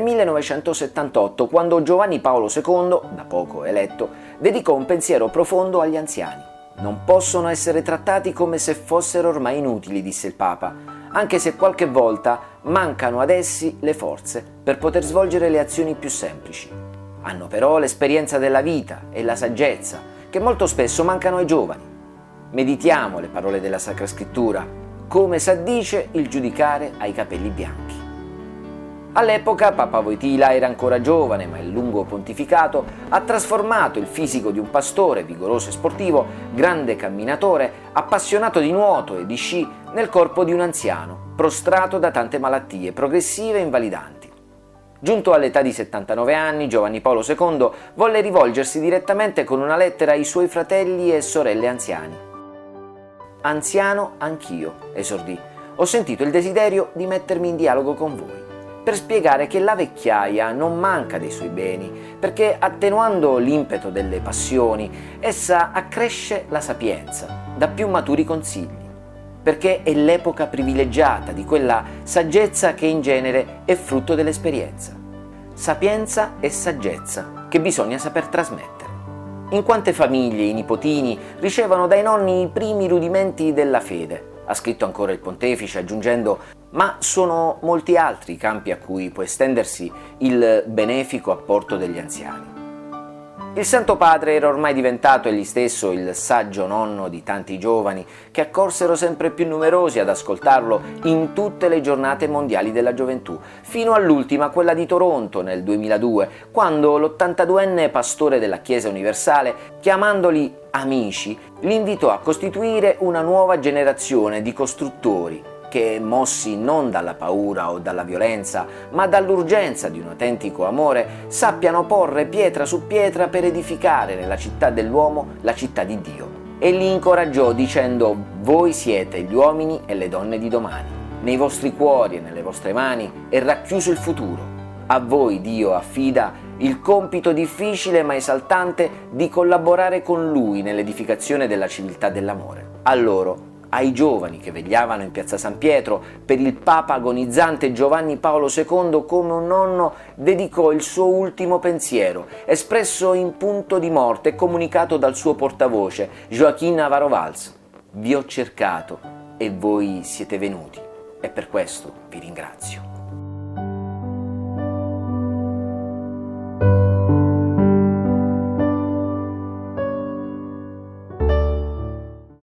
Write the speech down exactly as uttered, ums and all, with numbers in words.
millenovecentosettantotto, quando Giovanni Paolo secondo, da poco eletto, dedicò un pensiero profondo agli anziani. «Non possono essere trattati come se fossero ormai inutili», disse il Papa, «anche se qualche volta mancano ad essi le forze per poter svolgere le azioni più semplici. Hanno però l'esperienza della vita e la saggezza che molto spesso mancano ai giovani. Meditiamo le parole della Sacra Scrittura, come s'addice il giudicare ai capelli bianchi». All'epoca Papa Wojtyla era ancora giovane, ma il lungo pontificato ha trasformato il fisico di un pastore vigoroso e sportivo, grande camminatore, appassionato di nuoto e di sci, nel corpo di un anziano, prostrato da tante malattie progressive e invalidanti. Giunto all'età di settantanove anni, Giovanni Paolo secondo volle rivolgersi direttamente con una lettera ai suoi fratelli e sorelle anziani. «Anziano anch'io», esordì, «ho sentito il desiderio di mettermi in dialogo con voi, per spiegare che la vecchiaia non manca dei suoi beni, perché attenuando l'impeto delle passioni, essa accresce la sapienza, dà più maturi consigli, perché è l'epoca privilegiata di quella saggezza che in genere è frutto dell'esperienza. Sapienza e saggezza che bisogna saper trasmettere. In quante famiglie i nipotini ricevono dai nonni i primi rudimenti della fede», ha scritto ancora il pontefice, aggiungendo: «ma sono molti altri i campi a cui può estendersi il benefico apporto degli anziani». Il Santo Padre era ormai diventato egli stesso il saggio nonno di tanti giovani che accorsero sempre più numerosi ad ascoltarlo in tutte le giornate mondiali della gioventù, fino all'ultima, quella di Toronto nel duemiladue, quando l'ottantaduenne pastore della Chiesa Universale, chiamandoli amici, li invitò a costituire una nuova generazione di costruttori che, mossi non dalla paura o dalla violenza, ma dall'urgenza di un autentico amore, sappiano porre pietra su pietra per edificare nella città dell'uomo la città di Dio. E li incoraggiò dicendo: «Voi siete gli uomini e le donne di domani. Nei vostri cuori e nelle vostre mani è racchiuso il futuro. A voi Dio affida il compito difficile ma esaltante di collaborare con Lui nell'edificazione della civiltà dell'amore». A loro, ai giovani che vegliavano in piazza San Pietro per il Papa agonizzante Giovanni Paolo secondo, come un nonno dedicò il suo ultimo pensiero, espresso in punto di morte e comunicato dal suo portavoce, Joaquín Navarro Valls: «Vi ho cercato e voi siete venuti, e per questo vi ringrazio».